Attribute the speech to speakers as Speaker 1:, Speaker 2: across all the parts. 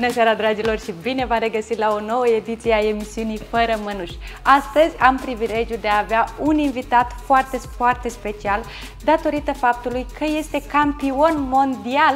Speaker 1: Bună seara, dragilor, și bine v-am regăsit la o nouă ediție a emisiunii Fără Mănuși. Astăzi am privilegiul de a avea un invitat foarte special, datorită faptului că este campion mondial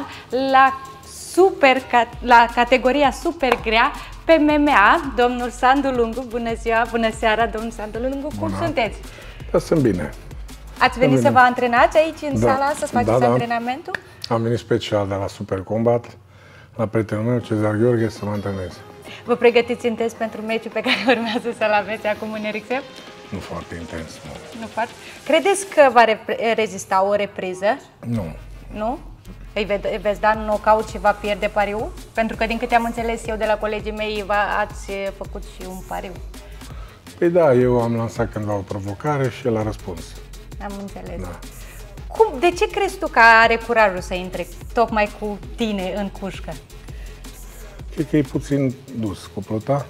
Speaker 1: la categoria super grea pe MMA, domnul Sandu Lungu. Bună ziua, bună seara, domnul Sandu Lungu, cum sunteți?
Speaker 2: Da, sunt bine.
Speaker 1: Ați venit să vă antrenați aici în sala să faceți antrenamentul?
Speaker 2: Am venit special de la Super Combat, la prietenul meu, Cezar Gheorghe, să mă antrenez.
Speaker 1: Vă pregătiți intens pentru meciul pe care urmează să-l aveți acum în Erixel?
Speaker 2: Nu foarte intens, nu.
Speaker 1: Nu foarte? Credeți că va rezista o repriză?
Speaker 2: Nu.
Speaker 1: Nu? Îi veți da în knockout și va pierde pariul? Pentru că, din câte am înțeles eu de la colegii mei, ați făcut și un pariu.
Speaker 2: Păi da, eu am lansat cândva o provocare și el a răspuns.
Speaker 1: Am înțeles.
Speaker 2: Da.
Speaker 1: De ce crezi tu că are curajul să intre tocmai cu tine în cușcă?
Speaker 2: Cred că e puțin dus cu plăta.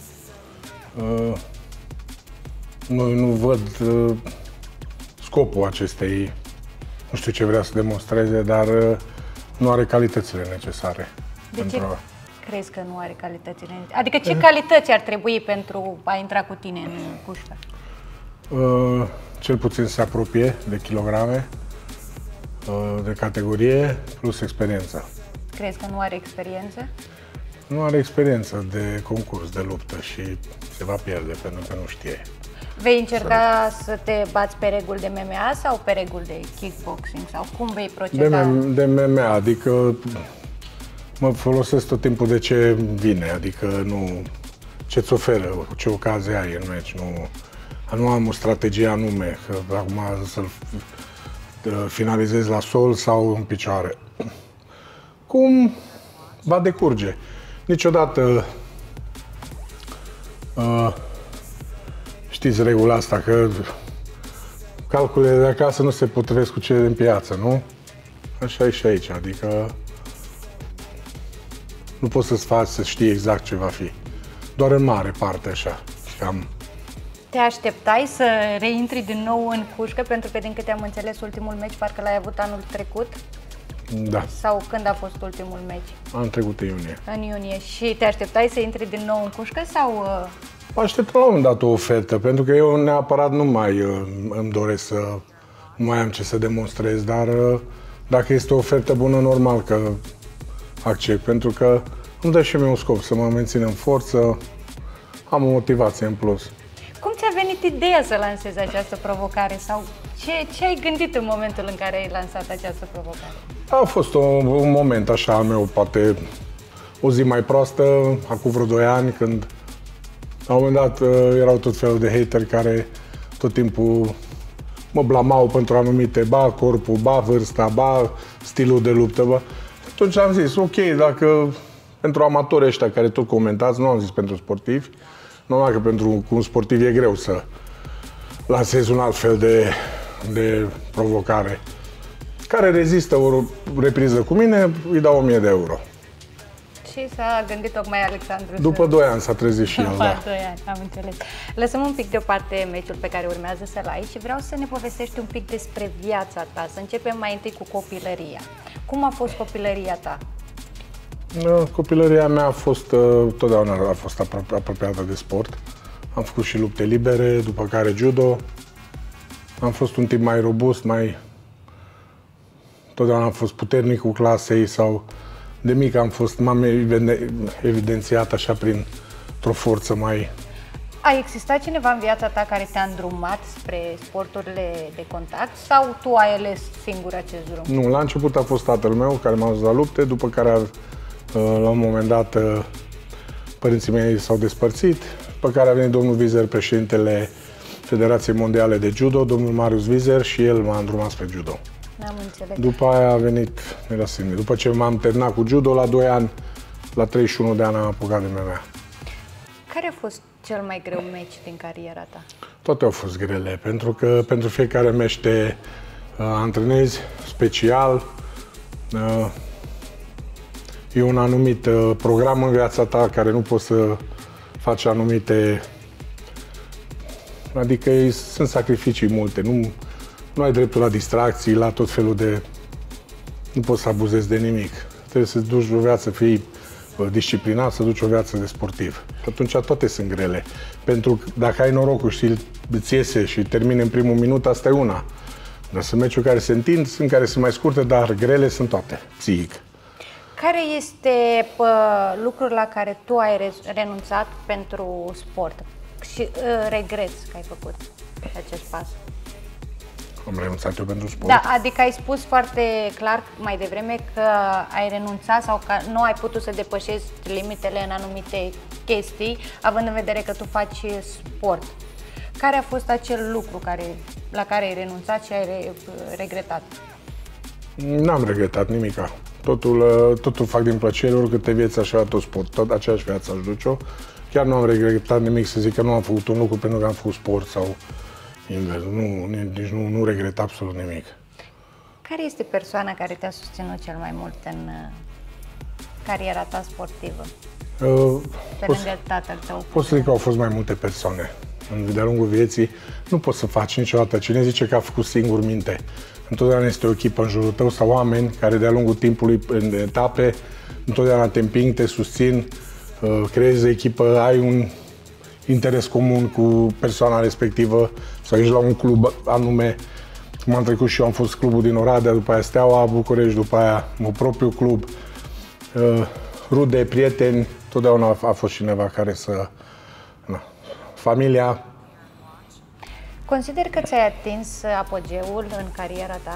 Speaker 2: Nu văd scopul acestei, nu știu ce vrea să demonstreze, dar nu are calitățile necesare.
Speaker 1: De ce crezi că nu are calitățile necesare? Adică ce calități ar trebui pentru a intra cu tine în cușcă?
Speaker 2: Cel puțin se apropie de kilograme, de categorie, plus experiență.
Speaker 1: Crezi că nu are experiență?
Speaker 2: Nu are experiență de concurs, de luptă și se va pierde pentru că nu știe.
Speaker 1: Vei încerca să te bați pe reguli de MMA sau pe reguli de kickboxing? Sau cum vei proceda?
Speaker 2: De MMA, adică mă folosesc tot timpul de ce vine, adică nu ce-ți oferă, ce ocazie ai în meci. Nu am o strategie anume, că acum să-l finalizez la sol sau în picioare. Cum va decurge? Niciodată știți regula asta, că calculele de acasă nu se potrivesc cu cele din piață, nu? Așa e și aici, adică nu poți să-ți faci să știi exact ce va fi. Doar în mare parte așa.
Speaker 1: Te așteptai să reintri din nou în cușcă? Pentru că, din câte am înțeles, ultimul meci parcă l-ai avut anul trecut?
Speaker 2: Da.
Speaker 1: Sau când a fost ultimul meci?
Speaker 2: Anul trecut, în iunie.
Speaker 1: În iunie. Și te așteptai să intri din nou în cușcă sau...
Speaker 2: Aștept la un moment dat o ofertă, pentru că eu neapărat nu mai îmi doresc să nu mai am ce să demonstrez, dar dacă este o ofertă bună, normal că accept, pentru că îmi dă și mie un scop să mă mențin în forță, am o motivație în plus.
Speaker 1: Cum ți-a venit ideea să lansezi această provocare sau ce ai gândit în momentul în care ai lansat această provocare?
Speaker 2: A fost un moment așa al meu, poate o zi mai proastă, acum vreo 2 ani, când la un moment dat erau tot felul de hateri care tot timpul mă blamau pentru anumite, ba corpul, ba vârsta, ba stilul de luptă, ba. Atunci am zis, ok, dacă pentru amatorii ăștia care tot comentați, nu am zis pentru sportivi, normal că pentru un sportiv e greu să lansezi un alt fel de provocare. Care rezistă o repriză cu mine, îi dau 1000 de euro.
Speaker 1: Și s-a gândit tocmai Alexandru.
Speaker 2: După 2 ani s-a trezit și el,
Speaker 1: După
Speaker 2: da.
Speaker 1: 2 ani, am înțeles. Lăsăm un pic deoparte meciul pe care urmează să-l ai și vreau să ne povestești un pic despre viața ta. Să începem mai întâi cu copilăria. Cum a fost copilăria ta?
Speaker 2: Copilăria mea a fost, totdeauna a fost apropiată de sport. Am făcut și lupte libere, după care judo. Am fost un tip mai robust, totdeauna am fost puternicul clasei sau de mic m-am evidențiat așa printr-o forță mai...
Speaker 1: A existat cineva în viața ta care te-a îndrumat spre sporturile de contact sau tu ai ales singur acest drum?
Speaker 2: Nu, la început a fost tatăl meu care m-a dus la lupte, după care la un moment dat părinții mei s-au despărțit, după care a venit domnul Vizer, președintele Federației Mondiale de Judo, domnul Marius Vizer, și el m-a îndrumat spre judo.
Speaker 1: Am înțeles.
Speaker 2: După aia a venit, după ce m-am terminat cu judo, la 2 ani, la 31 de ani am apucat de MMA.
Speaker 1: Care a fost cel mai greu meci din cariera ta?
Speaker 2: Toate au fost grele, pentru că pentru fiecare meci te antrenezi special. E un anumit program în viața ta care nu poți să faci anumite... Adică sunt sacrificii multe, nu ai dreptul la distracții, la tot felul de... Nu poți să abuzezi de nimic. Trebuie să-ți duci o viață, să fii disciplinat, să duci o viață de sportiv. Și atunci toate sunt grele. Pentru că dacă ai norocul și îți iese și termini în primul minut, asta e una. Dar sunt meciuri care se întind, sunt care sunt mai scurte, dar grele sunt toate, psihic.
Speaker 1: Care este lucrul la care tu ai renunțat pentru sport și regreți că ai făcut acest pas?
Speaker 2: Am renunțat eu pentru sport?
Speaker 1: Da, adică ai spus foarte clar mai devreme că ai renunțat sau că nu ai putut să depășești limitele în anumite chestii, având în vedere că tu faci sport. Care a fost acel lucru la care ai renunțat și ai regretat?
Speaker 2: N-am regretat nimica. Totul fac din plăcere, oricâte vieți așa tot sport, tot aceeași viață aș duce-o. Chiar nu am regretat nimic să zic că nu am făcut un lucru pentru că am făcut sport sau invers. Nici nu regret absolut nimic.
Speaker 1: Care este persoana care te-a susținut cel mai mult în cariera ta sportivă? Pe lângă tatăl tău?
Speaker 2: Pot să zic că au fost mai multe persoane. De-a lungul vieții nu poți să faci niciodată. Cine zice că a făcut singur minte? Întotdeauna este o echipă în jurul tău sau oameni care de-a lungul timpului, în etape, întotdeauna te împing, te susțin, creezi echipă, ai un interes comun cu persoana respectivă, să ajungi la un club anume. Cum am trecut și eu, am fost clubul din Oradea, după aia Steaua București, după aia un propriu club, rude, prieteni, totdeauna a fost cineva care să... Familia.
Speaker 1: Consider că ți-ai atins apogeul în cariera ta?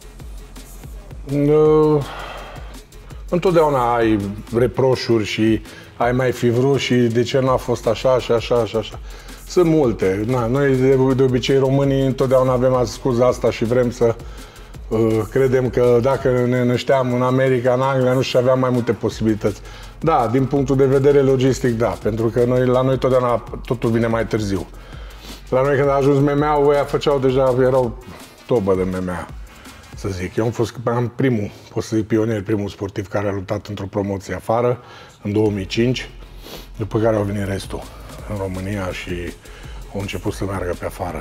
Speaker 2: Întotdeauna ai reproșuri și ai mai fi vrut și de ce nu a fost așa și așa și așa. Sunt multe. Noi de obicei românii întotdeauna avem scuza asta și vrem să credem că dacă ne nășteam în America, în Anglia, nu știu, aveam mai multe posibilități. Da, din punctul de vedere logistic, da, pentru că la noi totdeauna totul vine mai târziu. La noi când a ajuns MMA-ul, ăia făceau deja, erau tobă de MMA, să zic. Eu am fost primul, pot să zic pionier, primul sportiv care a luptat într-o promoție afară, în 2005, după care au venit restul în România și au început să meargă pe afară.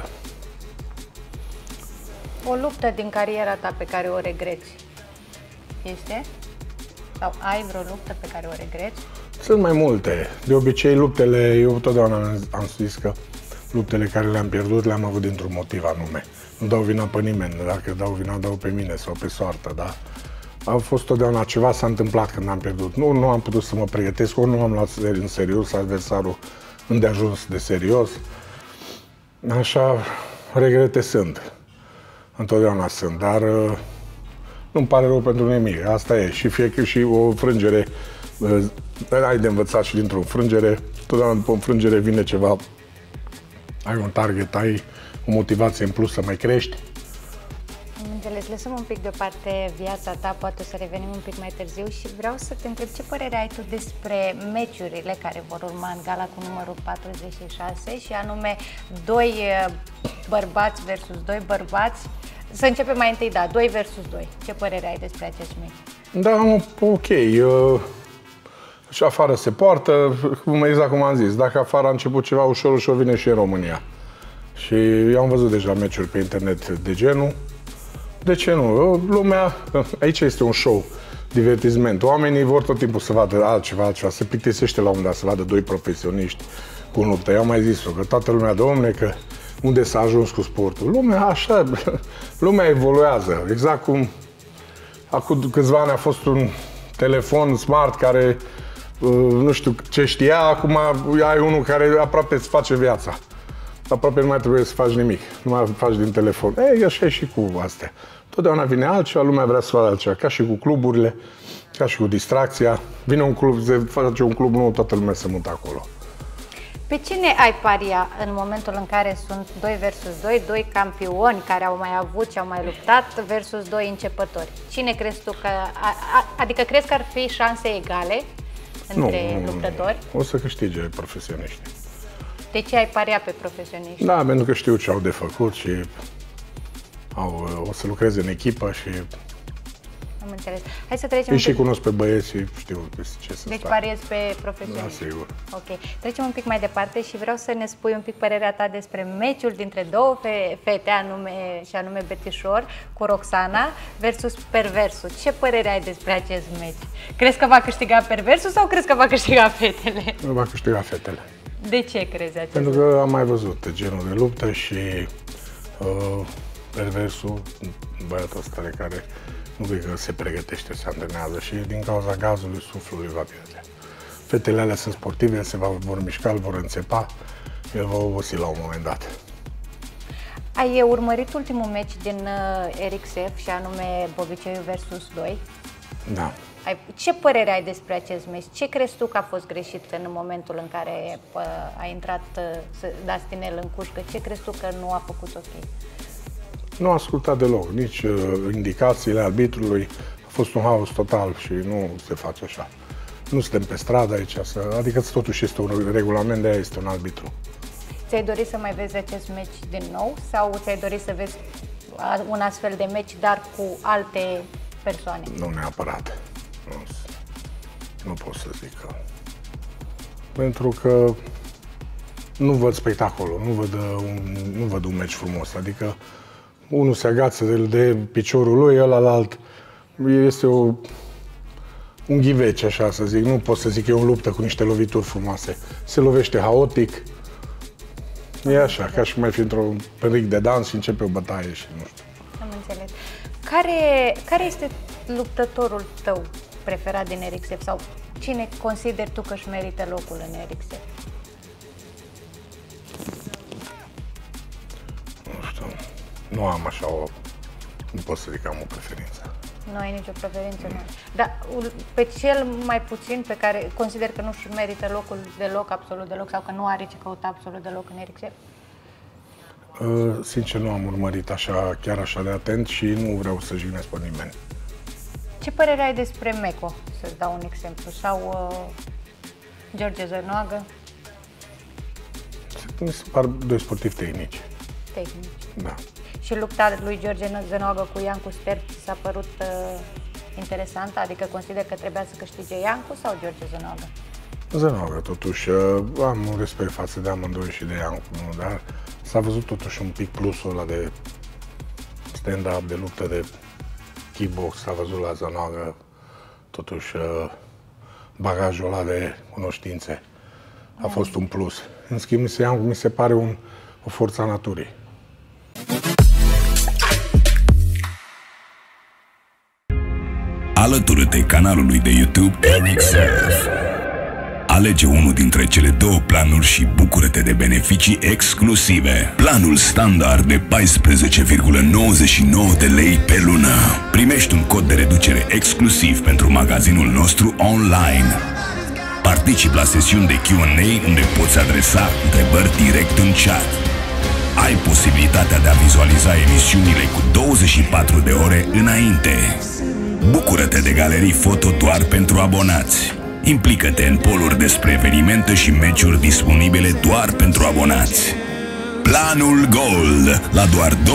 Speaker 1: O luptă din cariera ta pe care o regreți este? Sau ai vreo luptă pe care o regreți?
Speaker 2: Sunt mai multe. De obicei, luptele, eu totdeauna am zis că luptele care le-am pierdut le-am avut dintr-un motiv anume. Nu dau vina pe nimeni, dacă dau vina, dau pe mine sau pe soartă, da? A fost totdeauna ceva s-a întâmplat când am pierdut. Nu am putut să mă pregătesc, ori nu am luat în serios adversarul îndeajuns de serios. Așa, regrete sunt. Întotdeauna sunt, dar nu-mi pare rău pentru nimic. Asta e. Și o înfrângere, ai de învățat și dintr-o înfrângere. Totdeauna după înfrângere vine ceva. Ai un target, ai o motivație în plus să mai crești.
Speaker 1: Am înțeles. Lăsăm un pic deoparte viața ta, poate să revenim un pic mai târziu și vreau să te întreb ce părere ai tu despre meciurile care vor urma în gala cu numărul 46 și anume 2 bărbați versus 2 bărbați. Să începem mai întâi, da, 2 versus 2. Ce părere ai despre acest meci?
Speaker 2: Da, ok. Și afară se poartă, exact cum am zis. Dacă afară a început ceva ușor, ușor vine și în România. Și eu am văzut deja meciuri pe internet de genul. De ce nu? Lumea, aici este un show, divertisment. Oamenii vor tot timpul să vadă altceva, se plictisește la un dat să vadă 2 profesioniști cu luptă. Eu am mai zis-o, că toată lumea, domne, că unde s-a ajuns cu sportul. Lumea așa, lumea evoluează. Exact cum acum câțiva ani a fost un telefon smart care nu știu ce știa, acum ai unul care aproape îți face viața. Aproape nu mai trebuie să faci nimic, nu mai faci din telefon. Ei, așa e și cu astea. Totdeauna vine altceva, lumea vrea să facă altceva, ca și cu cluburile, ca și cu distracția. Vine un club, se face un club nou, toată lumea se mută acolo.
Speaker 1: Pe cine ai paria în momentul în care sunt 2 versus 2, 2 campioni care au mai avut și au mai luptat versus 2 începători? Cine crezi tu că... Adică crezi că ar fi șanse egale între luptători?
Speaker 2: O să câștige profesioniști.
Speaker 1: De ce ai paria pe profesioniști?
Speaker 2: Da, pentru că știu ce au de făcut și o să lucreze în echipă și
Speaker 1: Am înțeles. Hai să trecem.
Speaker 2: Îi și cunosc pe băieți și știu ce să
Speaker 1: Deci
Speaker 2: fac.
Speaker 1: pariezi pe profesioniști.
Speaker 2: Da, sigur.
Speaker 1: Ok. Trecem un pic mai departe și vreau să ne spui un pic părerea ta despre meciul dintre două fete, anume Betișor cu Roxana versus Perversul. Ce părere ai despre acest meci? Crezi că va câștiga Perversul sau crezi că va câștiga fetele?
Speaker 2: Va câștiga fetele.
Speaker 1: De ce crezi acest
Speaker 2: Pentru că am mai văzut genul de luptă și Perversul, băiatul ăsta care nu cred că se pregătește, se antrenează și din cauza gazului, suflului va pierde. Fetele alea sunt sportive, se vor mișca, vor înțepa, el va obosi la un moment dat.
Speaker 1: Ai urmărit ultimul meci din RXF și anume Bobiceiu versus 2?
Speaker 2: Da.
Speaker 1: Ce părere ai despre acest meci? Ce crezi tu că a fost greșit în momentul în care a intrat Dastinel în cușcă? Ce crezi tu că nu a făcut ok?
Speaker 2: Nu a ascultat deloc, nici indicațiile arbitrului. A fost un haos total și nu se face așa. Nu suntem pe stradă aici, adică totuși este un regulament, de aia este un arbitru.
Speaker 1: Ți-ai dorit să mai vezi acest meci din nou sau ți-ai dorit să vezi un astfel de meci, dar cu alte persoane?
Speaker 2: Nu neapărat. Nu pot să zic că... Pentru că nu văd spectacolul, nu văd un meci frumos. Adică unul se agață de piciorul lui, ălalt este un ghiveci, așa să zic. Nu pot să zic că e o luptă cu niște lovituri frumoase. Se lovește haotic. E așa, ca și cum ai fi într-un ric de dans și începe o bătaie și nu știu.
Speaker 1: Am înțeles. Care este luptătorul tău preferat din RXF sau cine consideri tu că își merită locul în RXF?
Speaker 2: Nu știu, nu am așa nu pot să zic că am o preferință.
Speaker 1: Nu ai nicio preferință, nu. Dar pe cel mai puțin pe care consider că nu își merită locul deloc, absolut deloc, sau că nu are ce căuta absolut deloc în RXF?
Speaker 2: Sincer, nu am urmărit chiar așa de atent și nu vreau să jignesc pe nimeni.
Speaker 1: Ce părere ai despre Meco, să-ți dau un exemplu, sau George Zănoagă?
Speaker 2: Mi se par doi sportivi tehnici.
Speaker 1: Tehnici.
Speaker 2: Da.
Speaker 1: Și lupta lui George Zănoagă cu Iancu Sterp s-a părut interesantă? Adică consider că trebuia să câștige Iancu sau George Zănoagă?
Speaker 2: Zănoagă, totuși, am un respect față de amândoi și de Iancu, dar s-a văzut totuși un pic plusul ăla de stand-up, de luptă, de kickbox, s-a văzut la Zănoagă, totuși bagajul ăla de cunoștințe a fost un plus. În schimb, Iancu mi se pare o forță a naturii.
Speaker 3: Alătură-te canalului de YouTube RXF. Alege unul dintre cele două planuri și bucură-te de beneficii exclusive. Planul standard de 14,99 de lei pe lună. Primești un cod de reducere exclusiv pentru magazinul nostru online. Participi la sesiuni de Q&A unde poți adresa întrebări direct în chat. Ai posibilitatea de a vizualiza emisiunile cu 24 de ore înainte. Bucură-te de galerii foto doar pentru abonați. Implică-te în poluri despre evenimente și meciuri disponibile doar pentru abonați. Planul Gold, la doar 29,99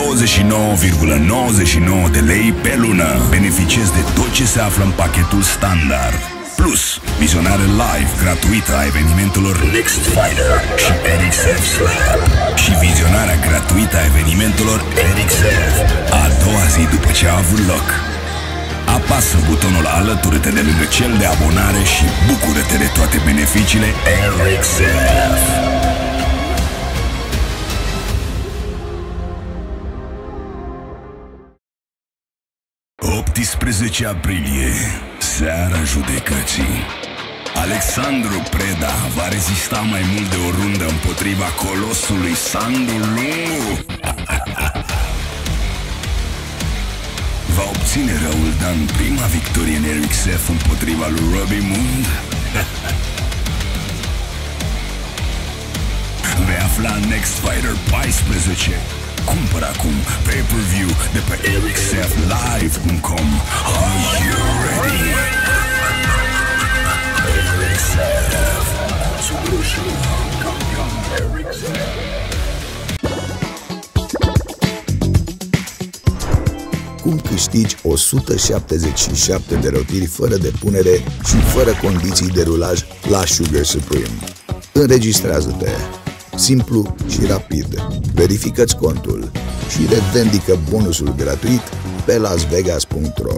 Speaker 3: de lei pe lună. Beneficiezi de tot ce se află în pachetul standard. Plus, vizionare live gratuită a evenimentelor Next Fighter și RXF Slap. Și vizionarea gratuită a evenimentelor RXF a doua zi după ce a avut loc. Apasă butonul alătură-te de lângă cel de abonare și bucură-te de toate beneficiile RXF. 18 aprilie, seara judecății. Alexandru Preda va rezista mai mult de o rundă împotriva colosului Sandu Lungu. Va obține Raul Dan prima victorie în RXF împotriva lui Robbie Moon? Vei afla în Next Fighter 14. Cumpără acum pay-per-view de pe rxflive.com. Are you ready? RXF Solution Campion RXF.
Speaker 4: Cum câștigi câștigi 177 de rotiri fără depunere și fără condiții de rulaj la Sugar Supreme. Înregistrează-te! Simplu și rapid. Verifică-ți contul și revendică bonusul gratuit pe lasvegas.ro.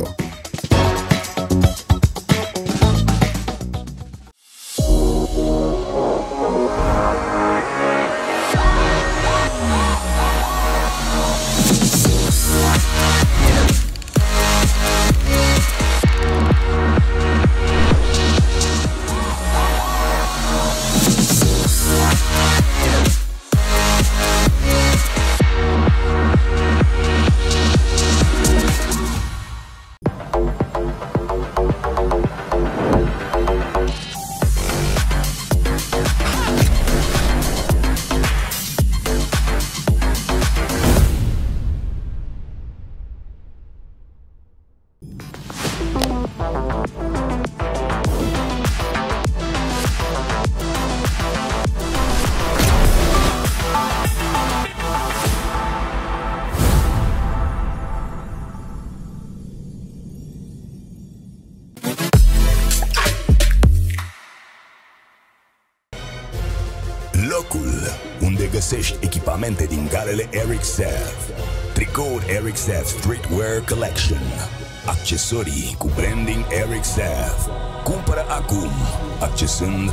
Speaker 3: Locul unde găsești echipamente din galele Eric Sev, tricouri Eric Sev Streetwear Collection, accesorii cu branding Eric Sev. Cumpără acum accesând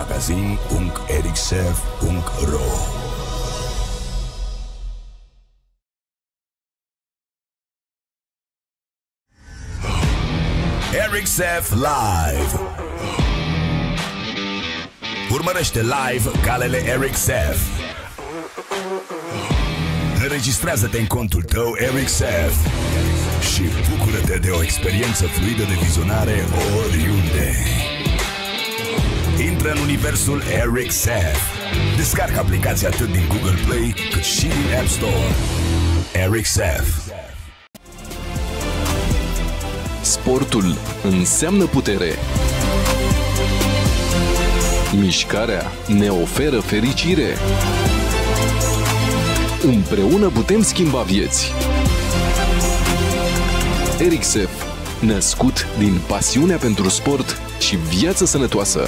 Speaker 3: magazin.ericsev.ro. Eric Sev Live. Urmărește live galele Eric Sev. Înregistrează-te în contul tău Eric Sev și bucură-te de o experiență fluidă de vizionare oriunde. Intră în universul Eric Sev. Descarcă aplicația atât din Google Play cât și din App Store. Eric Sev.
Speaker 5: Sportul înseamnă putere. Mișcarea ne oferă fericire. Împreună putem schimba vieți. Eric Sev, născut din pasiunea pentru sport și viață sănătoasă.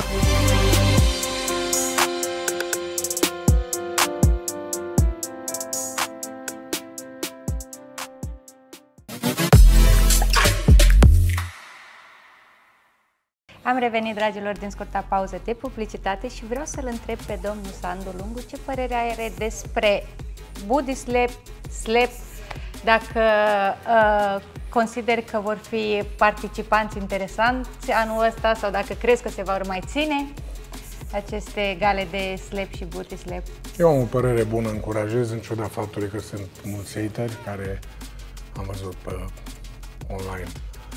Speaker 1: Am revenit, dragilor, din scurta pauză de publicitate și vreau să-l întreb pe domnul Sandu Lungu ce părere are despre body slap, dacă consider că vor fi participanți interesanți anul ăsta sau dacă crezi că se vor mai ține aceste gale de slap și booty slap.
Speaker 2: Eu am o părere bună, încurajez, în ciuda faptului că sunt mulți hateri care am văzut pe online.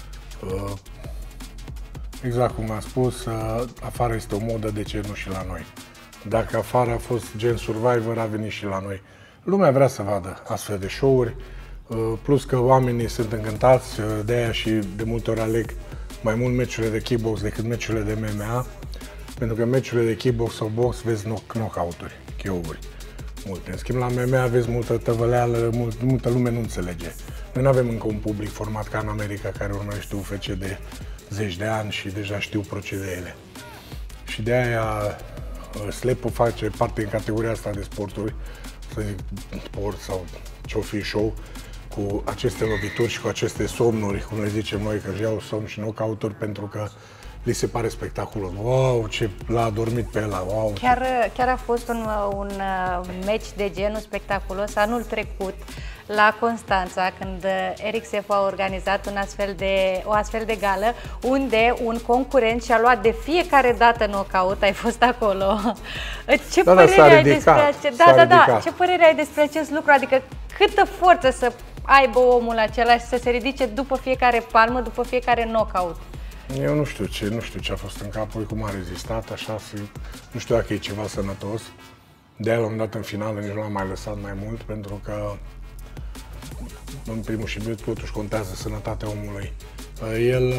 Speaker 2: Exact cum am spus, afară este o modă, de ce nu și la noi? Dacă afară a fost gen Survivor, a venit și la noi. Lumea vrea să vadă astfel de show-uri, plus că oamenii sunt încântați, de aia și de multe ori aleg mai mult meciurile de kickbox decât meciurile de MMA, pentru că meciurile de kickbox sau box vezi knockout-uri, KO-uri multe. În schimb, la MMA vezi multă tăvăleală, multă lume nu înțelege. Noi nu avem încă un public format ca în America, care urmărește UFC de zeci de ani și deja știu procedeele. Și de aia slap-ul face parte în categoria asta de sporturi, să zic sport sau ce-o fi show, cu aceste lovituri și cu aceste somnuri, cum le zicem noi, că își iau somn și knockout-uri pentru că li se pare spectaculos. Wow, ce l-a adormit pe ăla, wow.
Speaker 1: Chiar a fost un meci de genul spectaculos anul trecut la Constanța, când Eric Sev a organizat o astfel de gală, unde un concurent și-a luat de fiecare dată knockout. Ai fost acolo. Ce părere ai despre ce părere ai despre acest lucru? Adică câtă forță să aibă omul acela și să se ridice după fiecare palmă, după fiecare knockout?
Speaker 2: Eu nu știu ce a fost în capul, cum a rezistat, așa, nu știu dacă e ceva sănătos. De-aia l-am dat în finală, nici nu l-am mai lăsat mai mult, pentru că în primul și totuși contează sănătatea omului. El,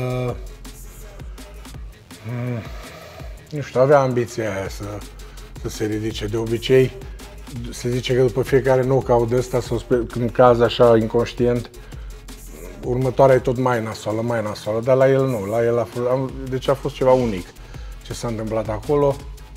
Speaker 2: nu știu, avea ambiția aia să se ridice. De obicei, se zice că după fiecare knockout de ăsta, când caz așa inconștient, următoarea e tot mai nasoală, dar la el nu, la el deci a fost ceva unic ce s-a întâmplat acolo.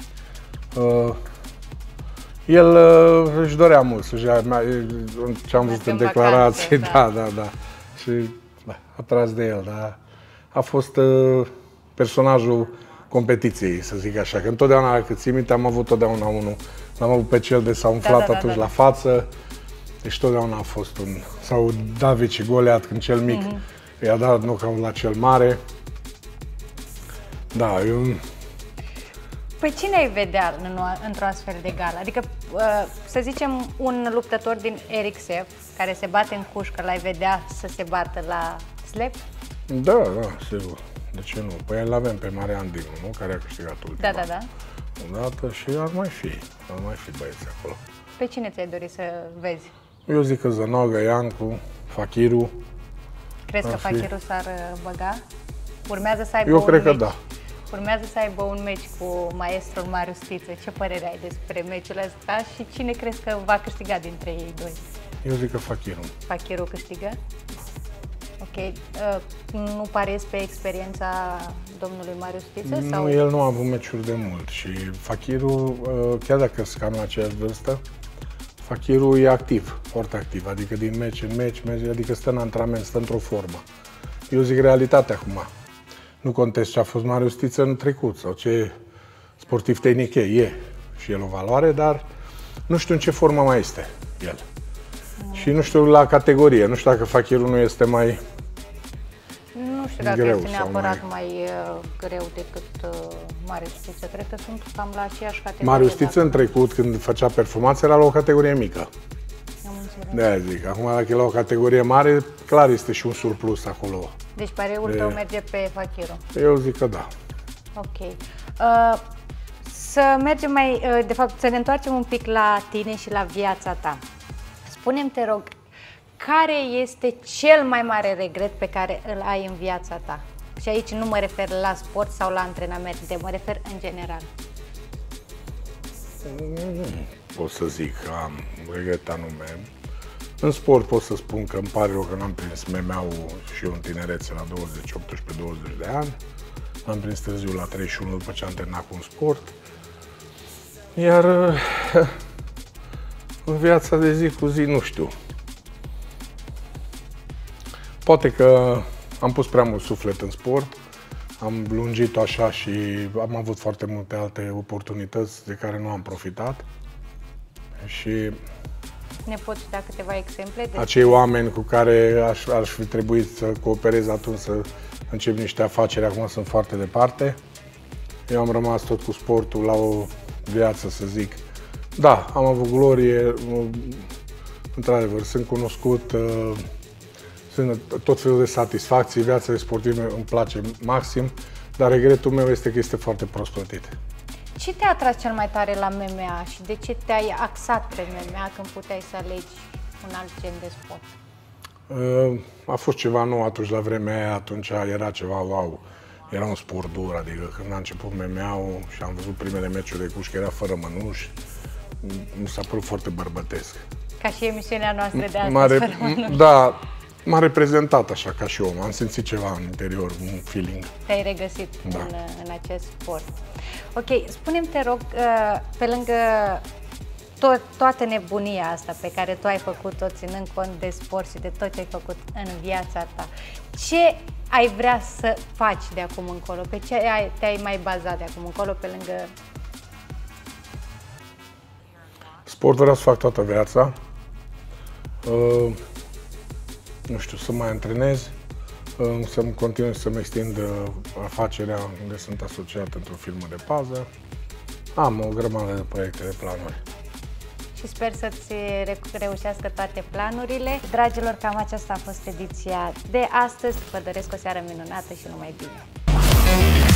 Speaker 2: El își dorea mult să-și ia, ce am văzut în declarație, da. Și a tras de el, dar a fost personajul competiției, să zic așa, că întotdeauna, dacă ții minte, am avut totdeauna unul, l-am avut pe cel de s-a umflat atunci la față, deci totdeauna a fost un, sau David și Goliat, când cel mic i-a dat knockout la cel mare. Da, eu...
Speaker 1: Păi cine ai vedea într-o astfel de gală? Adică, să zicem, un luptător din RXF, care se bate în cușcă, l-ai vedea să se bată la slap?
Speaker 2: Da, sigur. De ce nu? Păi îl avem pe Marian Dinu, nu? Care a câștigat ultima.
Speaker 1: Da.
Speaker 2: Odată și ar mai fi băieți acolo.
Speaker 1: Pe cine ți-ai dorit să vezi?
Speaker 2: Eu zic că Zănogă, Iancu, Fakiru.
Speaker 1: Crezi că Fakiru s-ar băga? Urmează să aibă
Speaker 2: Eu cred că da.
Speaker 1: Urmează să aibă un meci cu maestrul Marius Stiță. Ce părere ai despre meciul ăsta și cine crezi că va câștiga dintre ei doi?
Speaker 2: Eu zic că Fakiru.
Speaker 1: Fakiru câștigă? Ok. Nu pariezi pe experiența domnului Marius Stiță?
Speaker 2: Nu,
Speaker 1: sau?
Speaker 2: el nu a avut meciuri de mult și Fakiru, chiar dacă sunt cam în aceeași vârstă, Fakiru e activ, foarte activ, adică din meci în meci, adică stă în antrenament, stă într-o formă. Eu zic realitatea acum. Nu contest ce a fost Marius Stiță în trecut sau ce sportiv tehnic e și el o valoare, dar nu știu în ce formă mai este el. Și nu știu la categorie, nu știu dacă Fakiru nu este mai
Speaker 1: nu știu dacă este neapărat mai greu decât Marius Stiță. Cred că sunt cam la aceeași categorie.
Speaker 2: Marius Stiță în trecut, când făcea performanțe, era la o categorie mică.
Speaker 1: Am înțeles.
Speaker 2: De-aia zic. Acum, dacă e la o categorie mare, clar este și un surplus acolo.
Speaker 1: Deci pariul tău merge pe Fakiru.
Speaker 2: Eu zic că da.
Speaker 1: Ok. Să mergem de fapt, să ne întoarcem un pic la tine și la viața ta. Spune-mi, te rog, care este cel mai mare regret pe care îl ai în viața ta? Și aici nu mă refer la sport sau la antrenamente, mă refer în general.
Speaker 2: Pot să zic că am regret anume. În sport pot să spun că îmi pare rău că n-am prins MMA-ul și eu în tinerețe la 18-20 de ani. L-am prins târziu la 31 după ce am terminat cu un sport. Iar în viața de zi cu zi, nu știu. Poate că am pus prea mult suflet în sport, am lungit-o așa și am avut foarte multe alte oportunități de care nu am profitat. Și
Speaker 1: ne poți da câteva exemple?
Speaker 2: Acei oameni cu care aș fi trebuit să cooperez atunci, să încep niște afaceri, acum sunt foarte departe. Eu am rămas tot cu sportul la o viață, să zic. Da, am avut glorie, într-adevăr, sunt cunoscut, sunt tot felul de satisfacții, viața de sportiv îmi place maxim, dar regretul meu este că este foarte prost plătit.
Speaker 1: Ce te-a atras cel mai tare la MMA și de ce te-ai axat pe MMA când puteai să alegi un alt gen de sport?
Speaker 2: A fost ceva nou atunci, la vremea aia, atunci era ceva wow. Era un sport dur, adică când a început MMA-ul și am văzut primele meciuri de cușcă, era fără mănuși, mi s-a părut foarte bărbătesc.
Speaker 1: Ca și emisiunea noastră de astăzi, fără mănuși.
Speaker 2: Da, m-a reprezentat așa ca și om, am simțit ceva în interior, un feeling.
Speaker 1: Te-ai regăsit în acest sport. Ok, spune-mi, te rog, pe lângă toată nebunia asta pe care tu ai făcut-o, ținând cont de sport și de tot ce ai făcut în viața ta, ce ai vrea să faci de acum încolo? Pe ce te-ai mai bazat de acum încolo, pe lângă...
Speaker 2: Sport vreau să fac toată viața. Nu știu, să mai antrenez, să-mi continui să-mi extind afacerea unde sunt asociat într-o firmă de pază. Am o grămadă de proiecte, de planuri.
Speaker 1: Și sper să-ți reușească toate planurile. Dragilor, cam aceasta a fost ediția de astăzi. Vă doresc o seară minunată și numai bine!